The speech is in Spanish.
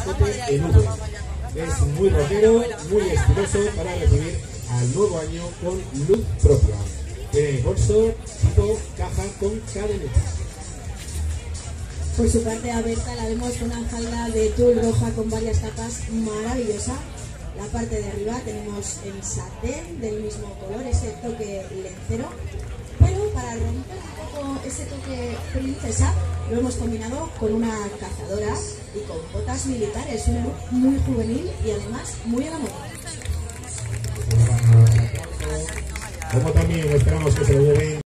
escote en V. Es muy rockero, muy estiloso para recibir al nuevo año con luz propia. Tiene bolso tipo caja con cadeneta. Por su parte a Berta la vemos con una falda de tul roja con varias capas maravillosa. La parte de arriba tenemos en satén del mismo color, ese toque lencero. Pero para romper un poco ese toque princesa, lo hemos combinado con una cazadora y con botas militares. Un look muy juvenil y además muy a la moda. Como también esperamos que se lo lleven